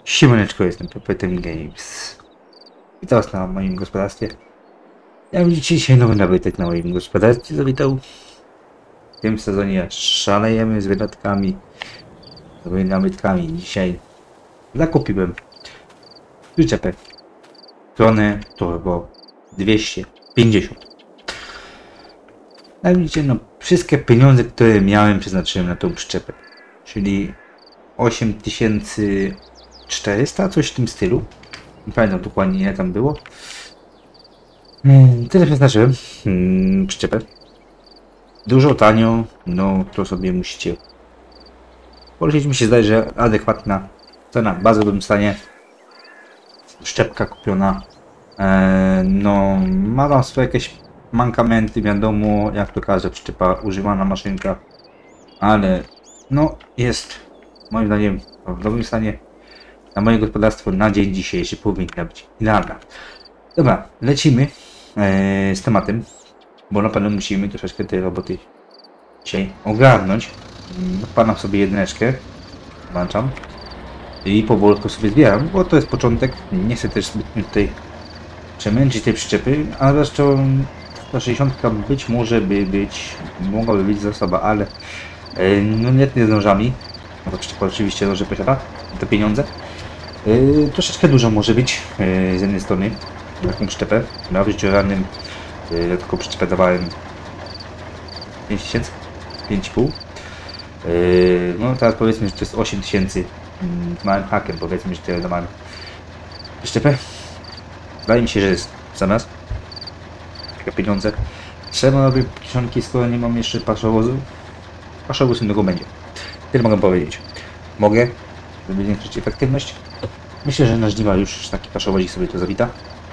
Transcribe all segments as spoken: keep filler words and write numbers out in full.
Siemaneczko, jestem Peppetem Games. Witam was na moim gospodarstwie. Jak widzicie, dzisiaj nowy nabytek na moim gospodarstwie zawitał. W tym sezonie szalejemy z wydatkami, z nowymi nabytkami. Dzisiaj zakupiłem przyczepę Krone Turbo dwieście pięćdziesiąt. Jak widzicie, no wszystkie pieniądze, które miałem, przeznaczyłem na tą przyczepę. Czyli osiem tysięcy czterysta, coś w tym stylu. Nie pamiętam dokładnie, ile tam było. Hmm, tyle przeznaczyłem. Hmm, przyczepę. Dużo tanio, no to sobie musicie polecieć. Mi się zdaje, że adekwatna cena, w bardzo dobrym stanie. Szczepka kupiona. Eee, no, ma tam swoje jakieś mankamenty, wiadomo, jak to każda przyczepa, używana maszynka. Ale no jest, moim zdaniem, w dobrym stanie. Na moje gospodarstwo na dzień dzisiejszy powinna być idealna. Dobra, lecimy e, z tematem, bo na pewno musimy troszeczkę tej roboty dzisiaj ogarnąć. Odpalam sobie jedyneczkę, włączam i powolutku sobie zbieram, bo to jest początek. Nie chcę też zbytnio tutaj przemęczyć tej przyczepy, a zresztą ta sześćdziesiątka być może by być, mogłaby być zasoba, ale e, no nie, nie zdążami. No to przyczepa oczywiście dobrze posiada te pieniądze. Yy, troszeczkę dużo może być yy, z jednej strony taką przyczepę. Na życiu rannym yy, taką przyczepę dawałem pięć tysięcy, pięć i pół. Yy, no teraz powiedzmy, że to jest osiem tysięcy z małym hakiem, powiedzmy, że tyle dawałem przyczepę. Wydaje mi się, że jest w sam raz takie pieniądze. Trzeba robić kieszonki, skoro nie mam jeszcze paszowozu. Paszowóz innego będzie. Tyle mogę powiedzieć. Mogę, żeby zwiększyć efektywność. Myślę, że na żniwa już taki paszowozik sobie to zawita.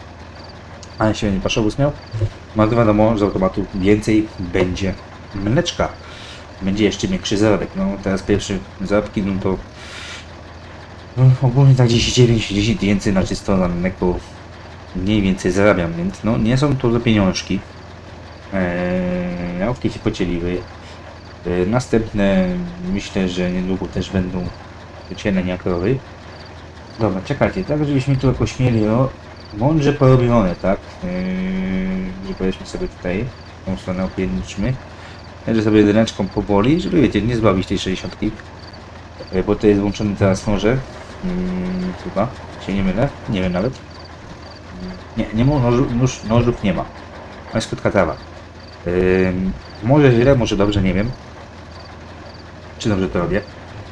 A jeśli nie paszowóz miał, no to wiadomo, z automatu więcej będzie mleczka. Będzie jeszcze większy zarobek. No teraz pierwsze zarobki, no to no, ogólnie tak dziesięć dziewięć dziesięć tysięcy na czysto na mleko mniej więcej zarabiam, więc no nie są to za pieniążki. Eee, jałówki się pocieliły. Eee, następne myślę, że niedługo też będą wycielenia krowy. Dobra, czekajcie, tak żebyśmy tu jakoś mieli no, mądrze porobione, tak? Yy, że powiedzmy sobie tutaj, tą stronę opięćmy. Że sobie jedyneczką powoli, żeby wiecie, nie zbawić tej sześćdziesiątki. Yy, bo to jest włączony teraz noże. Yy, chyba, się nie mylę, nie wiem nawet. Yy, nie, nie ma nożu, nóż, nożów nie ma. To jest krótka trawa. Yy, może źle, może dobrze, nie wiem. Czy dobrze to robię.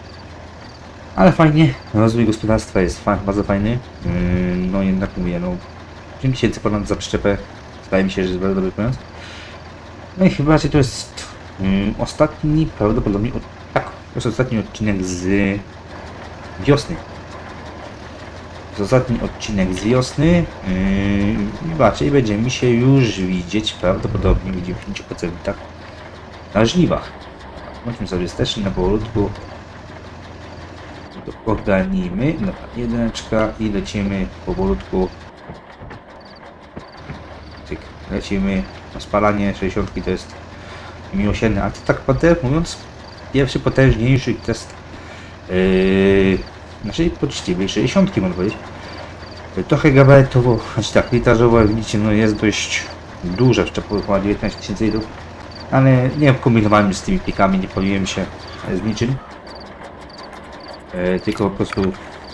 Ale fajnie, rozwój gospodarstwa jest fa bardzo fajny. Yy, no jednak mówię, no pięć tysięcy ponad za przyczepę, wydaje mi się, że jest bardzo dobry pomysł. No i chyba raczej to jest yy, ostatni, prawdopodobnie, od, tak, to jest ostatni odcinek z wiosny. To jest ostatni odcinek z wiosny yy, i raczej będziemy się już widzieć, prawdopodobnie w dziewięćdziesięciu procentach na żniwach. Bądźmy sobie też na powolutku. Ogarnijmy, no, jedyneczka i lecimy powolutku. Tyk, lecimy na spalanie sześćdziesiątki, to jest miłosierne, a to tak naprawdę mówiąc, pierwszy potężniejszy test yy, naszej poczciwej sześćdziesiątki, można powiedzieć. Trochę gabarytowo, znaczy tak, litrażowo, jak widzicie, no jest dość duża, jeszcze ponad dziewiętnaście tysięcy litrów, ale nie kombinowałem z tymi plikami, nie paliłem się z niczym. E, tylko po prostu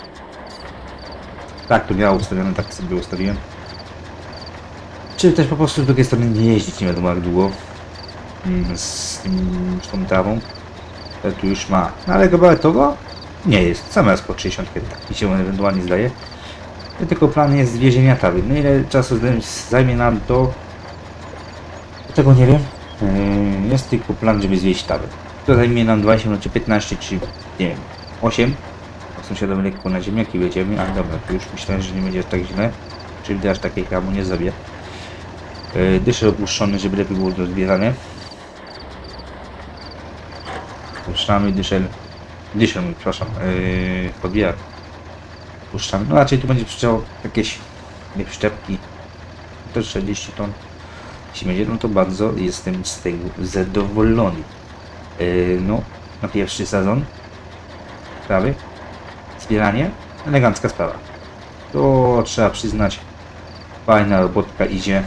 tak to miało ustawione, tak sobie ustawiłem. Czy też po prostu z drugiej strony nie jeździć nie wiadomo jak długo mm, z, tym, z tą trawą. To tu już ma, no, ale gabarytowo nie jest, sam raz po sześćdziesiąt, tak mi się ewentualnie zdaje. I tylko plan jest zwiezienia trawy. No ile czasu zajmie nam to, tego nie wiem. Yy, jest tylko plan, żeby zwieść trawę. To zajmie nam dwadzieścia minut, czy piętnaście, czy nie wiem, osiem. Sąsiadowi lekko na ziemniaki jedziemy, a dobra, to już myślałem, że nie będzie tak źle. Czyli aż takiej kramu nie zrobię. Yy, dyszel opuszczony, żeby lepiej było do zbierania. Puszczamy dyszel. Dyszel, przepraszam, yy, podbierak. Puszczamy. No raczej tu będzie przyczepało jakieś nie przyczepki. To czterdzieści ton. Jeśli będzie, no to bardzo jestem z tego zadowolony. Yy, no, na pierwszy sezon prawy zbieranie elegancka sprawa. To trzeba przyznać. Fajna robotka idzie.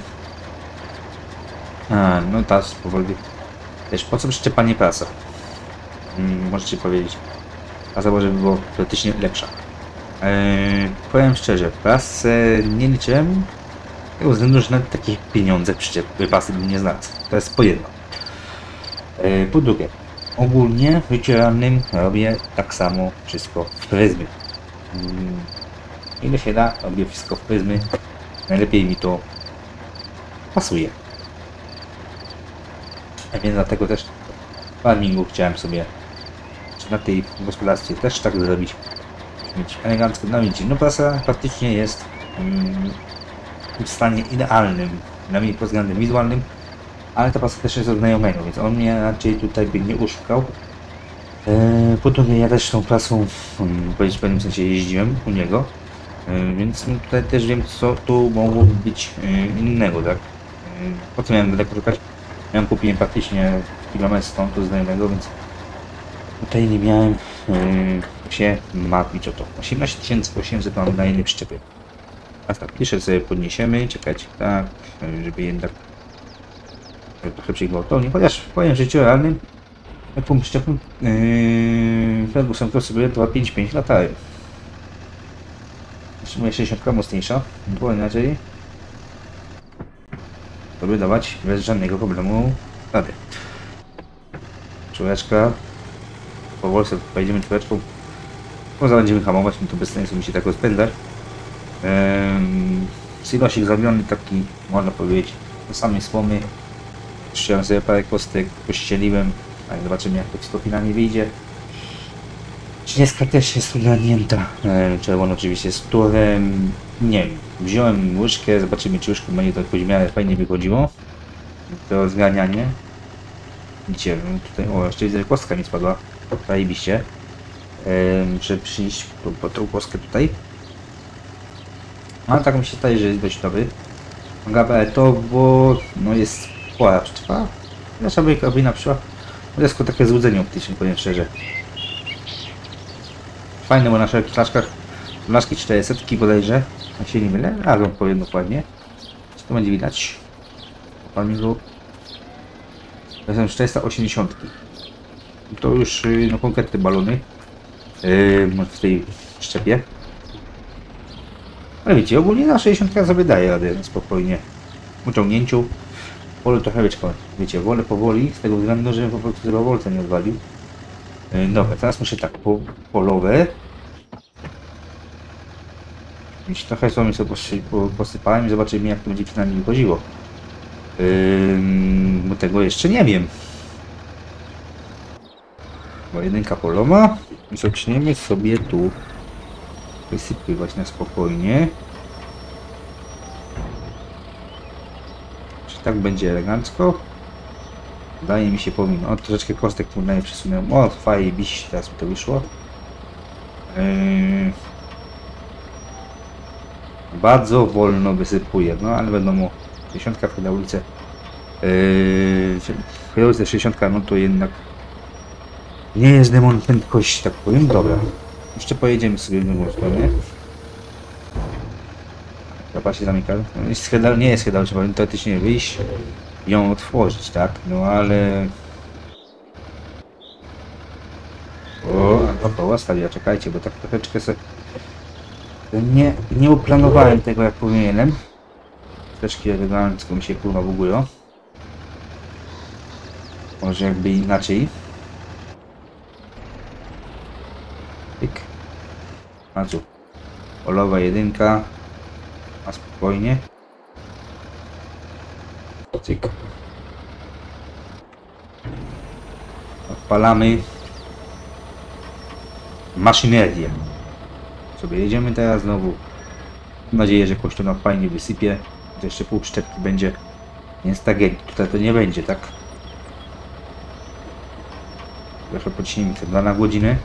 A, no teraz powoli. Wiesz, po co przyczepanie prasa? Hmm, możecie powiedzieć. Prasa może by było praktycznie lepsza. Eee, powiem szczerze, prasę nie liczyłem. Z tego względu, że nawet takie pieniądze przyczepy prasy bym nie znalazł. To jest po jedno. Eee, po drugie, ogólnie w życiu realnym robię tak samo wszystko w pryzmy. Hmm, ile się da, robię wszystko w pryzmy. Najlepiej mi to pasuje. A więc dlatego też w farmingu chciałem sobie, czy na tej gospodarstwie też tak zrobić, mieć elegancko na widzieć. No prasa praktycznie jest mm, w stanie idealnym, dla mnie pod względem wizualnym, ale ta prasa też jest od znajomego, więc on mnie raczej tutaj by nie oszukał. Eee, po drugie, ja też tą prasą um, w pewnym sensie jeździłem u niego, eee, więc tutaj też wiem, co tu mogłoby być eee, innego, tak? Eee, po co miałem daleko szukać? Ja kupiłem praktycznie kilometr stąd do znajomego, więc tutaj nie miałem yy, się martwić o to. osiemnaście tysięcy osiemset mam na jednej przyczepie. A tak, jeszcze sobie podniesiemy, czekać, tak, żeby jednak trochę przygotownie. Chociaż w moim życiu realnym, taką przyczepą yy, Ferguson to sobie dwa pięć pięć latają. Jeszcze moja sześćdziesiątka mocniejsza, bo inaczej to by dawać bez żadnego problemu radę. Czureczka. Powoli sobie pojedziemy czureczką. Poza będziemy hamować, no to bez sensu mi się tak rozpędzać. Ehm, silosik zrobiony taki, można powiedzieć, do samej słomy. Przyjąłem sobie parę kostek, pościeliłem, ale zobaczymy jak to wszystko finalnie wyjdzie. trzydziestka też jest ogarnięta. Ehm, czerwono oczywiście z turem. Nie wiem, wziąłem łyżkę, zobaczymy czy łyżką będzie to jakoś w miarę fajnie wychodziło. To zganianie. Widzicie, tutaj, o jeszcze widzę, kostka mi spadła. Zajebiście. Ehm, muszę przyjść po, po tą kostkę tutaj. Ale tak mi się wydaje, że jest dość dobry. Gabaretowo, no jest spora przyczepa. Nasza kabina przyszła. To jest tylko takie złudzenie optyczne, powiem szczerze. Fajne, bo na szerokich flaszkach, flaszki czterysta bodajże, jak się nie mylę, a on powiem dokładnie. Co to będzie widać? Farmingu. To są czterysta osiemdziesiąt. To już no, konkretne balony yy, w tej szczepie. Ale wiecie, ogólnie na sześćdziesiąt sobie daje radę spokojnie. W uciągnięciu. Wolę trochę wieczko. Wiecie, wolę powoli, z tego względu, że po prostu chyba wolca nie odwalił. Yy, dobra, teraz muszę tak, po, polowe. Wiecie, trochę słomy sobie posypałem i zobaczymy jak to będzie finalnie wychodziło. Yy, bo tego jeszcze nie wiem. Bo jedynka polowa. I zaczniemy sobie tu wysypywać na spokojnie. Czy tak będzie elegancko? Wydaje mi się, powinno. O, troszeczkę kostek tu na nie przesunąłem. O, fajnie, biś, teraz mi to wyszło. Yy... Bardzo wolno wysypuję, no ale wiadomo, sześćdziesiąt w hydraulice. Yy... W hydraulice sześćdziesiąt, no to jednak nie jest demon prędkości, tak powiem. Dobra. Jeszcze pojedziemy sobie w drugą stronę. Chyba się zamyka. No, nie jest chyba, trzeba teoretycznie wyjść i ją otworzyć, tak? No ale... O, a koła stawia, czekajcie, bo tak troszeczkę sobie... Nie, nie uplanowałem tego jak powinienem. Troszeczkę elegancko mi się kurwa bugują. Może jakby inaczej. Tyk. A tu. Olowa jedynka. A spokojnie. Cyk. Odpalamy maszynerię. Sobie jedziemy teraz znowu. Mam nadzieję, że kościona fajnie wysypie. To jeszcze pół przyczepki będzie. Więc tak jak tutaj to nie będzie, tak? Trochę podciśnijmy te dwa na godzinę.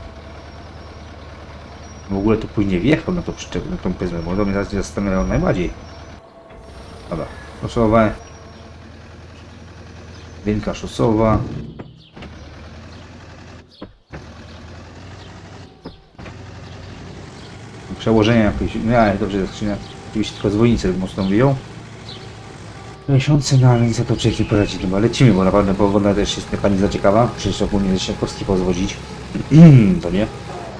W ogóle to później wjechał na, to przyczep, na tą pryzmę, bo to mnie zastanawiało najbardziej. Dobra, szosowa. Wielka szosowa. przełożenia jakoś, no ale dobrze, skrzynia, oczywiście tylko zwolnicę mocno wyjął. Miesiące na no, za to czeki poradzić, no lecimy, bo naprawdę pogoda też jest pani zaciekawa, przecież ogólnie Siakowski pozwodzić, to nie?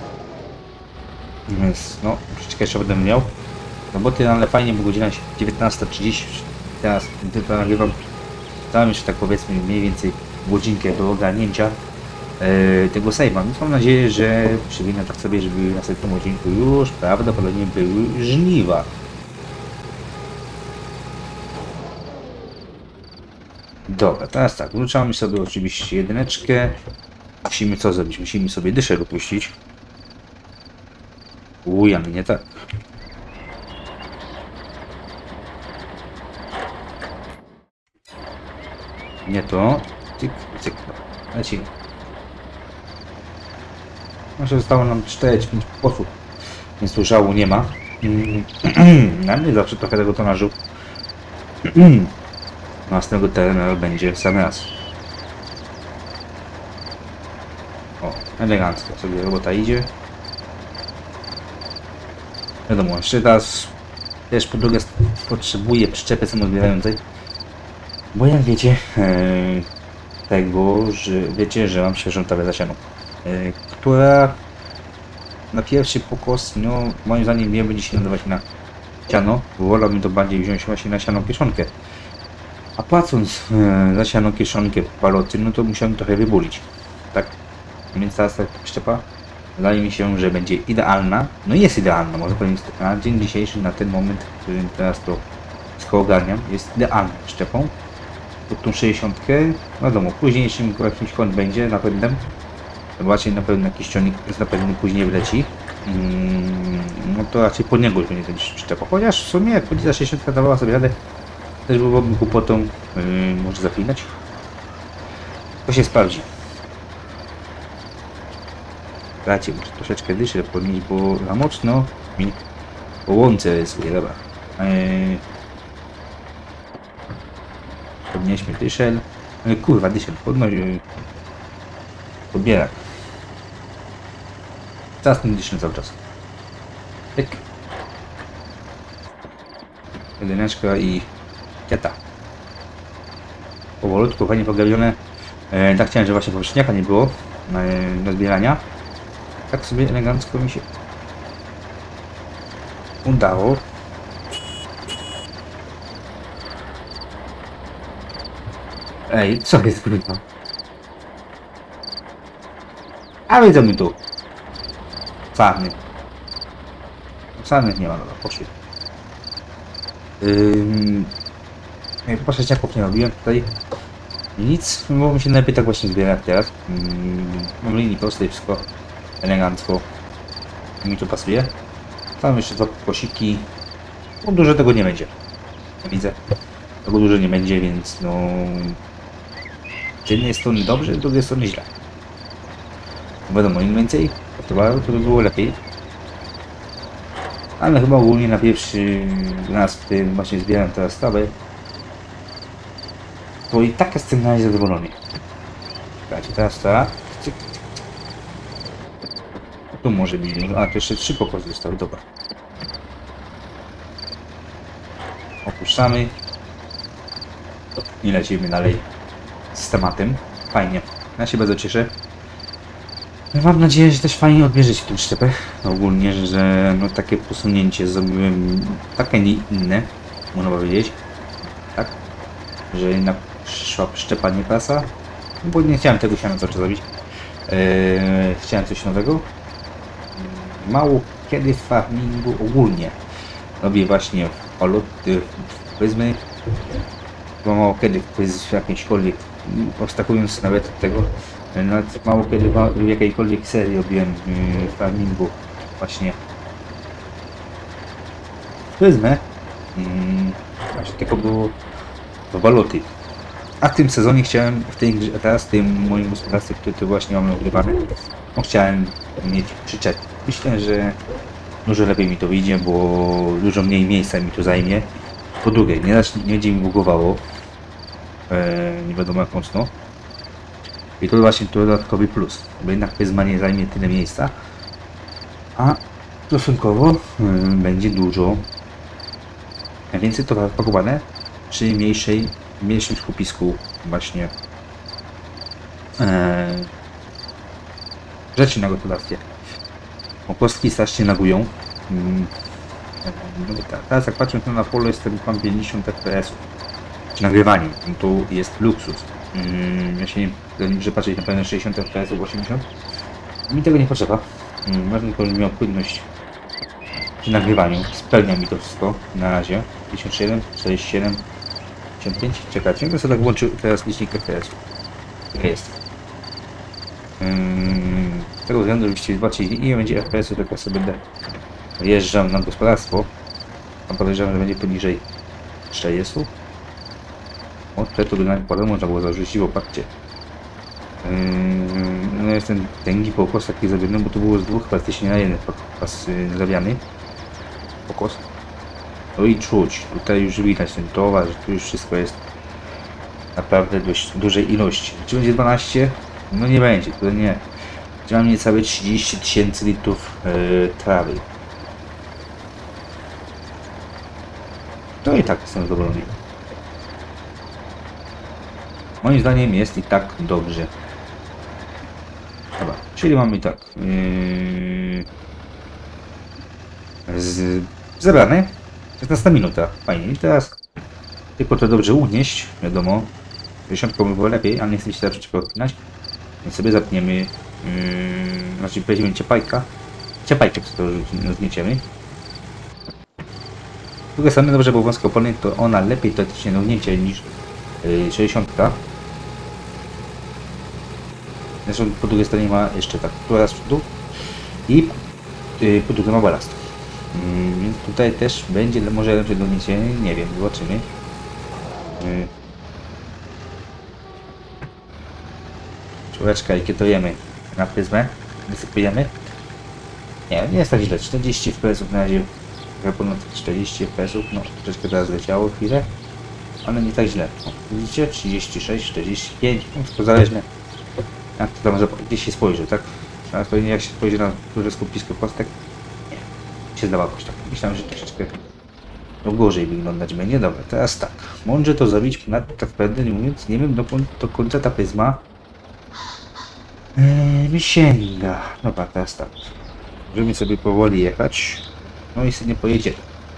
Więc no, troszeczkę jeszcze będę miał roboty, ale fajnie, bo godzina dziewiętnasta trzydzieści, teraz to nagrywam, dałem jeszcze tak powiedzmy mniej więcej godzinkę do ogarnięcia e, tego save'a, więc mam nadzieję, że przywinę tak sobie, żeby na następnym odcinku już prawdopodobnie były żniwa. Dobra, teraz tak, włączamy sobie oczywiście jedyneczkę. Musimy co zrobić? Musimy sobie dyszę dopuścić. Uja, nie tak. Nie to. Cyk, cyk. Lecimy. Może zostało nam cztery pięć osób, więc tu żału nie ma. Na mnie zawsze trochę tego tonażu. Następnego terenu będzie sam raz. O, elegancko sobie robota idzie. Wiadomo, jeszcze raz też po drugie potrzebuję przyczepy samoodbierającej. Bo jak wiecie, e, tego, że wiecie, że mam świeżą trawę zasianą, e, która na pierwszy pokos, no moim zdaniem nie będzie się nadawać na siano, bo wolałbym to bardziej wziąć właśnie na sianą kieszonkę. A płacąc e, za sianą kieszonkę baloty, no to musiałem trochę wybulić. Tak? Więc teraz ta przyczepa wydaje mi się, że będzie idealna. No jest idealna, może powiem na dzień dzisiejszy, na ten moment, w którym teraz to wszystko ogarniam, jest idealną przyczepą. Pod tą sześćdziesiątkę, no wiadomo, późniejszym jakimś kąt będzie napędem. Zobaczcie, na pewno jakiś ciągnik z napędem później wleci. Mm, no to raczej pod niego już będzie ten przyczepa. Chociaż w sumie jak będzie ta sześćdziesiątka dawała sobie radę, też byłoby głupotą, yy, może zapinać. To się sprawdzi. Słuchajcie, muszę troszeczkę dyszę podnieść, bo za mocno mi po łące rysuje, dobra. Yy, podnieśmy dyszel. Yy, kurwa, dyszel, podnoś. Yy, podbierak. Teraz ten dyszel cały czas. Tyk. Jedyneczka i kieta. Powolutku, fajnie pogabione. E, tak chciałem, że właśnie poprzedniaka nie było e, do zbierania. Tak sobie elegancko mi się udało. Ej, co jest kurwa? A widzę mi tu. Czarny. Czarnych nie ma, dobra, poszli. Ym... Popatrzeć, jak nie robiłem tutaj nic, bo mi się najlepiej tak właśnie zbierać teraz. Ym, mam linii prostej, wszystko elegancko mi to pasuje. Tam jeszcze dwa kosiki, bo dużo tego nie będzie. Widzę, tego dużo nie będzie, więc no z jednej strony dobrze, z drugiej strony źle. Wiadomo, im więcej towaru, to by było lepiej. Ale chyba ogólnie na pierwszy raz, w którym właśnie zbieram teraz stawę, to i tak jestem na zadowolony. Słuchajcie, teraz ta. Tu może być, a to jeszcze trzy pokosy zostały, dobra. Opuszczamy. I lecimy dalej z tematem. Fajnie, ja się bardzo cieszę. Mam nadzieję, że też fajnie odbierzecie tę szczepę. Ogólnie, że no takie posunięcie zrobiłem takie nie inne, można powiedzieć. Tak? Że jednak przyszła szczepa nie pasa. Bo nie chciałem tego siana cały czas zrobić. Eee, chciałem coś nowego. Mało kiedy w farmingu ogólnie robię właśnie poloty, powiedzmy, bo mało kiedy w jakiejśkolwiek, obstakując nawet od tego, nawet mało kiedy w jakiejkolwiek serii robiłem w farmingu właśnie pryzmę, właśnie tylko było w baloty. A w tym sezonie chciałem, w tej grze, teraz w tym moim gospodarstwie, który tu właśnie mam nagrywany, no chciałem mieć przyczep. Myślę, że dużo lepiej mi to wyjdzie, bo dużo mniej miejsca mi tu zajmie. Po drugie, nie, nie będzie mi bugowało, eee, nie wiadomo jak mocno. I to właśnie to dodatkowy plus, bo jednak pryzma nie zajmie tyle miejsca, a stosunkowo yy, będzie dużo więcej towarów pakowane przy mniejszej, mniejszym skupisku właśnie e, rzeczy na gospodarstwie. Bo kostki strasznie lagują. Mm, no, teraz jak patrzę na polu, jestem mam pięćdziesiąt F P S-ów. Przy nagrywaniu, no to jest luksus. Mm, ja się nie muszę patrzeć na pewno sześćdziesiąt F P S-ów, osiemdziesiąt. Mi tego nie potrzeba. Mm, ważne tylko, żeby miał płynność przy nagrywaniu. Spełnia mi to wszystko na razie. pięćdziesiąt siedem, czterdzieści siedem, pięćdziesiąt pięć. Czekajcie, ja sobie tak włączył teraz licznik F P S-ów. Tak jest. Hmm, z tego względu, żebyście zobaczyli, ile będzie F P S-ów, jak ja sobie będę wjeżdżał na gospodarstwo. Tam podejrzewam, że będzie poniżej czterdziestu. Od to by nawet potem można było zarzucić, bo patrzcie. Hmm, no jest ten tęgi pokos taki zrobiony, bo to było z dwóch praktycznie na jeden pas zrobiony. Pokos. No i czuć, tutaj już widać ten towar, że tu już wszystko jest naprawdę dość dużej ilości. Czy będzie dwanaście? No nie będzie, to nie. Gdzie mam niecałe trzydzieści tysięcy litrów yy, trawy. To i tak jestem zadowolony. Moim zdaniem jest i tak dobrze. Dobra, czyli mamy tak. Yy, z, zebrane. szesnasta minuta. Fajnie. I teraz tylko to dobrze unieść. Wiadomo. dziesiątką by było lepiej, ale nie chcę się teraz przeciwko odpinać. Więc sobie zapniemy. Yy, znaczy weźmiemy ciepajka. Ciepajkę to zgnieciemy. Z drugiej strony dobrze, bo wąskopolny to ona lepiej teoretycznie na ugnięcie niż yy, sześćdziesiąt. Zresztą po drugiej stronie ma jeszcze tak, tu raz w dół i yy, po drugiej ma balast. Yy, więc tutaj też będzie może lepsze dognięcie, nie wiem, zobaczymy. Yy. Człoweczka i kietujemy na pryzmę, wysypujemy. Nie, nie jest tak źle, czterdzieści F P S-ów na razie, trochę ponad czterdzieści F P S-ów, no troszeczkę teraz leciało chwilę, ale nie tak źle. O, widzicie, trzydzieści sześć, czterdzieści pięć, no to zależne jak to tam gdzieś się spojrzy, tak? Teraz pewnie jak się spojrzy na duże skupisko kostek, nie, się zdawało jakoś tak. Myślałem, że troszeczkę no gorzej wyglądać będzie. Dobra, teraz tak, mądrze to zrobić, nad tak naprawdę nie mówiąc, nie wiem dokąd do końca ta pryzma Eee, mi sięga. Dobra, teraz tak. Możemy sobie powoli jechać. No i sobie nie pojedziemy.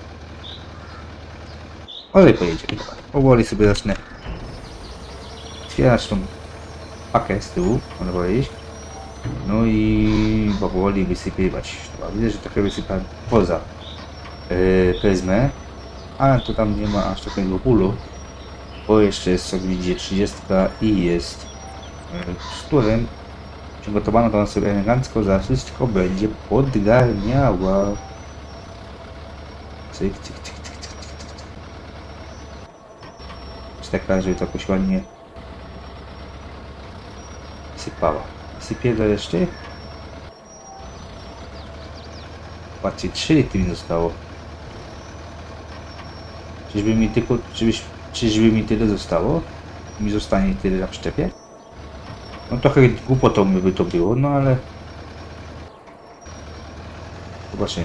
Może pojedziemy. Dobra. Powoli sobie zacznę otwierać tą pakę z tyłu, można powiedzieć. No i powoli wysypywać. Dobra, widzę, że trochę wysypałem poza yy, pryzmę, ale to tam nie ma aż takiego bólu, bo jeszcze jest, jak widzicie, trzydzieści i jest yy, szturem. Przygotowano to sobie elegancko, za wszystko będzie podgarniała. Cyk, cyk, cyk, cyk, cyk, cyk, cyk. Czy tak raz, żeby to jakoś ładnie sypała. Sypie do reszty. Patrzcie, trzy litry mi zostało. Czyżby mi tylko, czyżby, czyżby mi tyle zostało? Mi zostanie tyle na przyczepie? No trochę głupotą by to było, no ale zobaczymy.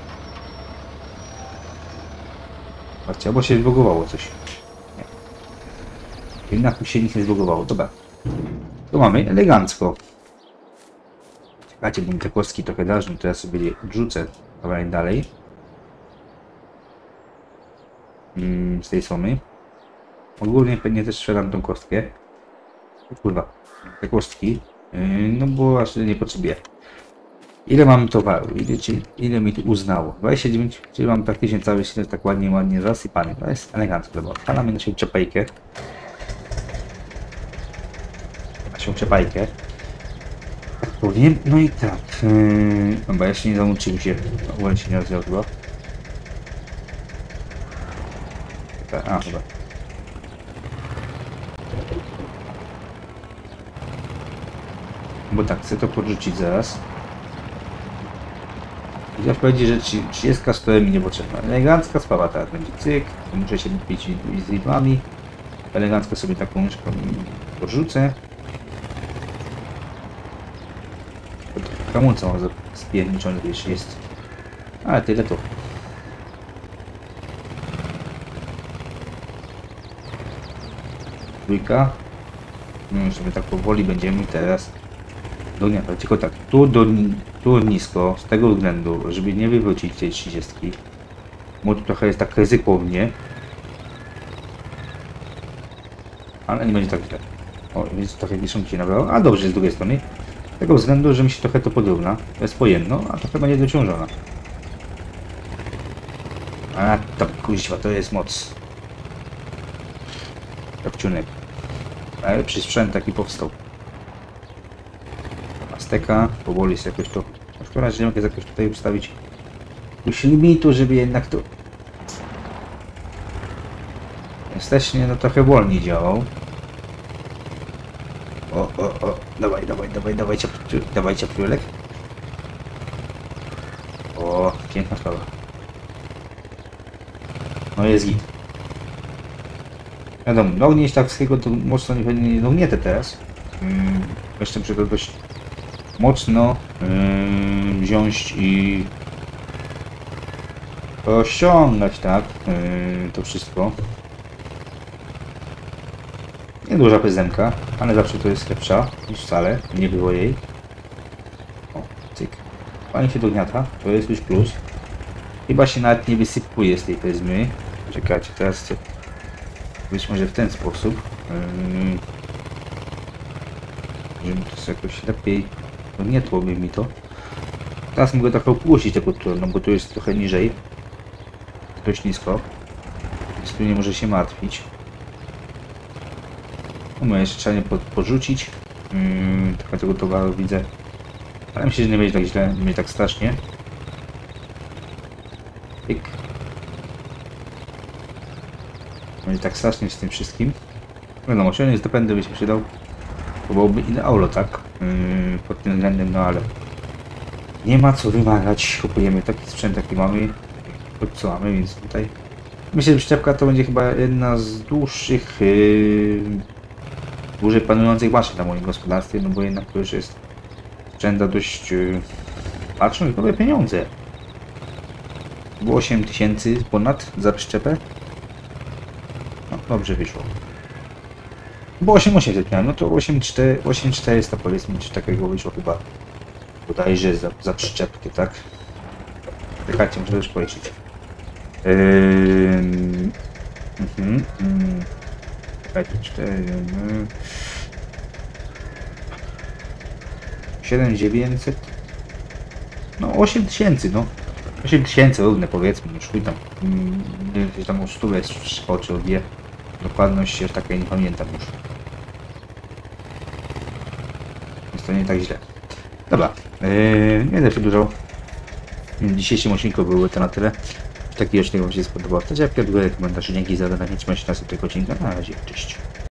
Patrzcie, albo się zbugowało coś. Nie. Jednak mi się nic nie zbugowało. Dobra. Tu mamy elegancko. Czekajcie, bo mi te kostki trochę drażnią, to ja sobie je odrzucę kawałek dalej. Mm, z tej strony. Ogólnie pewnie też strzelam tą kostkę. Kurwa. Te kostki, yy, no bo aż nie potrzebuję. Ile mam towaru? Ile, czy, ile mi tu uznało? dwadzieścia dziewięć, czyli mam praktycznie cały silnik tak ładnie, ładnie zasypany. To jest elegancko. Odpalamy naszą czepajkę. Naszą czepajkę. Tak powiem. No i tak. Yy, dobra, jeszcze nie załączył się. Ogólnie się nie rozwiązał. A, chyba. Bo tak, chcę to podrzucić zaraz. Chciałem powiedzieć, że trzydzieści sto mi niepotrzebna. Elegancka sprawa teraz będzie cyk. Muszę się napić z lidłami. Elegancko sobie taką myszką podrzucę. Hamulca mam spierniczony, wiesz, jest Ale tyle to. Trójka. No już sobie tak powoli będziemy teraz dogniatać. Tylko tak, tu, do, tu nisko, z tego względu, żeby nie wywrócić tej trzydziestki. Bo tu trochę jest tak ryzykownie. Ale nie będzie tak źle. O, więc trochę wiszonki nabrało. A dobrze, z drugiej strony. Z tego względu, że mi się trochę to podrówna. To jest pojemno, a trochę będzie dociążona. A tam kuźwa, to jest moc. Kapciunek. Najlepszy sprzęt taki powstał. Azteka, powoli sobie jakoś to... W każdym razie nie mogę jakoś tutaj ustawić jakiegoś limitu, żeby jednak to... Jestecznie no trochę wolniej działał. O, o, o, dawaj, dawaj, dawaj, dawaj, dawaj ciepłulek. O, piękna sprawa. No jest git. Wiadomo, no ognieć tak wszystkiego to mocno nie powinien no gnietę teraz. Hmm, jeszcze muszę to dość mocno yy, wziąć i rozciągać, tak, yy, to wszystko. Nieduża pyzemka, ale zawsze to jest lepsza niż wcale, nie było jej. O, cyk. Fajnie się dogniata, to jest już plus. Chyba się nawet nie wysypuje z tej pyzmy. Czekajcie, teraz chcę być może w ten sposób. Yy, żeby to jakoś lepiej dognietłoby mi to. Teraz mogę trochę opuścić tego no bo tu jest trochę niżej. Dość nisko. Więc tu nie może się martwić. No jeszcze trzeba nie po, porzucić. Hmm, trochę tego towaru widzę. Ale myślę, że nie będzie tak źle, nie będzie tak strasznie. Pyk. Będzie tak strasznie z tym wszystkim. Wiadomo, silnik z dopędu by się przydał. To byłoby idealno, tak? Yy, pod tym względem, no ale nie ma co wymagać. Kupujemy taki sprzęt, jaki mamy. Co mamy, więc tutaj myślę, że przyczepka to będzie chyba jedna z dłuższych yy, dłużej panujących maszyn na moim gospodarstwie, no bo jednak to już jest sprzęta dość yy, patrzą i nowe pieniądze. Było osiem tysięcy ponad za przyczepę. No dobrze wyszło. Bo osiem tysięcy osiemset miałem, no to osiem tysięcy czterysta powiedzmy, czy takiego wyszło chyba bodajże za, za przyczepkę, tak? Czekajcie, muszę już policzyć. Yy, mhm, mhm. Czekajcie, cztery, siedem tysięcy dziewięćset, no osiem tysięcy, no osiem tysięcy równe powiedzmy, już chuj tam, gdzieś tam o stu jest czy o dwie, dokładność już takiej nie pamiętam już. Jest to nie tak źle. Dobra, yy, nie będę przedłużał. W dzisiejszym odcinku były to na tyle. Taki odcinek Wam się spodobał. To ja pierdolę komentarze. Dzięki za oglądanie. Trzymajcie się na następnego odcinka. Na razie, cześć.